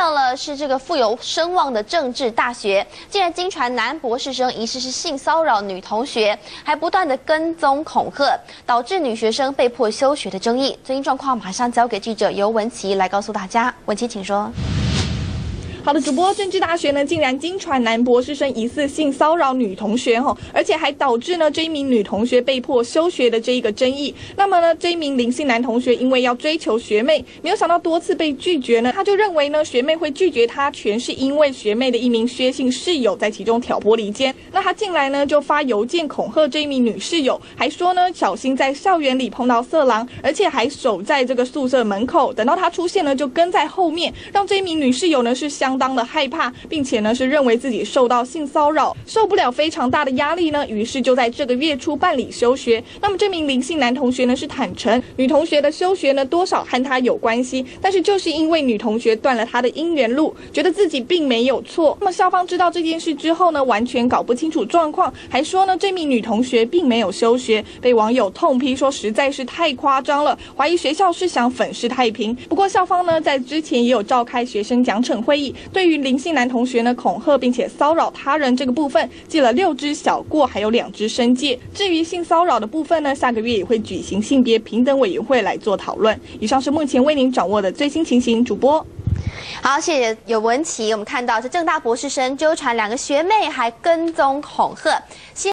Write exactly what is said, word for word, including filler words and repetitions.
到了是这个富有声望的政治大学，竟然经传男博士生疑似是性骚扰女同学，还不断的跟踪恐吓，导致女学生被迫休学的争议。最新状况马上交给记者尤文琪来告诉大家。文琪，请说。 好的，主播，政治大学呢，竟然经传男博士生疑似性骚扰女同学哈，而且还导致呢这一名女同学被迫休学的这一个争议。那么呢，这一名林姓男同学因为要追求学妹，没有想到多次被拒绝呢，他就认为呢学妹会拒绝他，全是因为学妹的一名薛姓室友在其中挑拨离间。那他进来呢就发邮件恐吓这一名女室友，还说呢小心在校园里碰到色狼，而且还守在这个宿舍门口，等到他出现呢就跟在后面，让这一名女室友呢是相 相当的害怕，并且呢是认为自己受到性骚扰，受不了非常大的压力呢，于是就在这个月初办理休学。那么这名林姓男同学呢是坦诚，女同学的休学呢多少和他有关系，但是就是因为女同学断了他的姻缘路，觉得自己并没有错。那么校方知道这件事之后呢，完全搞不清楚状况，还说呢这名女同学并没有休学，被网友痛批说实在是太夸张了，怀疑学校是想粉饰太平。不过校方呢在之前也有召开学生奖惩会议。 对于林姓男同学呢恐吓并且骚扰他人这个部分，记了六支小过，还有两支申诫。至于性骚扰的部分呢，下个月也会举行性别平等委员会来做讨论。以上是目前为您掌握的最新情形，主播。 好，谢谢尤文琪。我们看到这政大博士生纠缠两个学妹，还跟踪恐吓。